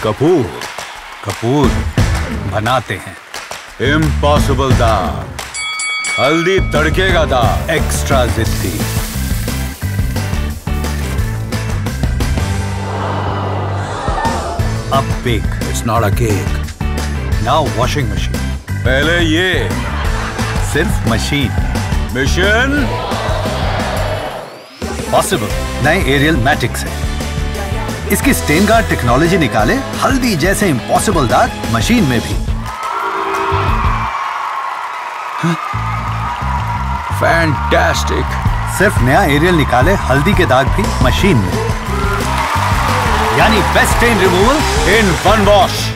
कपूर कपूर बनाते हैं। इम्पॉसिबल दाग, हल्दी तड़के का दाग, एक्स्ट्रा जिद्दी। अब bake. It's not a cake. Now washing machine. पहले ये सिर्फ मशीन। मिशन पॉसिबल नए एरियल मैटिक से। इसकी स्टेन गार्ड टेक्नोलॉजी निकाले हल्दी जैसे इम्पॉसिबल दाग मशीन में भी। फैंटास्टिक। सिर्फ नया एरियल निकाले हल्दी के दाग भी मशीन में, यानी best stain removal in one wash.